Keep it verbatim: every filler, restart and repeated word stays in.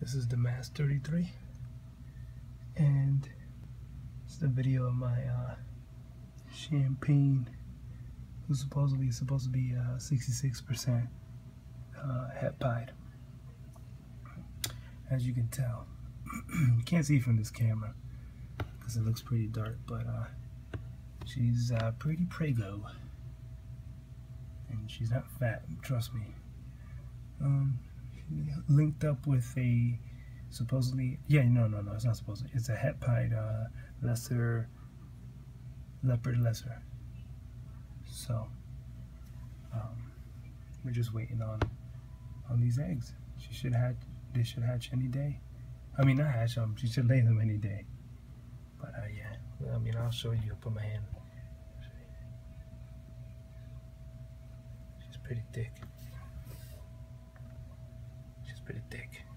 This is the Mass thirty-three, and it's the video of my uh, champagne, who's supposedly supposed to be uh, sixty-six percent uh, het pied. As you can tell, you can't see from this camera because it looks pretty dark, but uh, she's uh, pretty prego, and she's not fat. Trust me. Um, linked up with a supposedly, yeah, no, no, no, it's not supposedly. It's a het pied uh, lesser leopard lesser. So um, we're just waiting on on these eggs. She should hatch. They should hatch any day. I mean, not hatch them. She should lay them any day. But uh, yeah, well, I mean, I'll show you. Put my hand. She's pretty thick. She's pretty thick.